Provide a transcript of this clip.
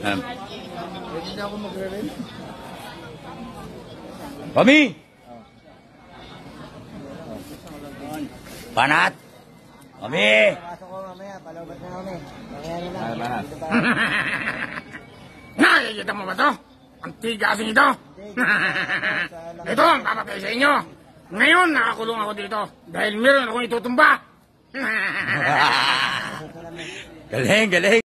Pwede na ako magre-rent. Kami! Panat! Kami! Pasok ko mamaya, palabas na kami. Mamaya na lang. Panat. Dito pa. Nakikita mo ba to? Ang tigasin ito. Ito ang papatay sa inyo. Ngayon nakakulong ako dito dahil meron akong itutumba. Galing, galing.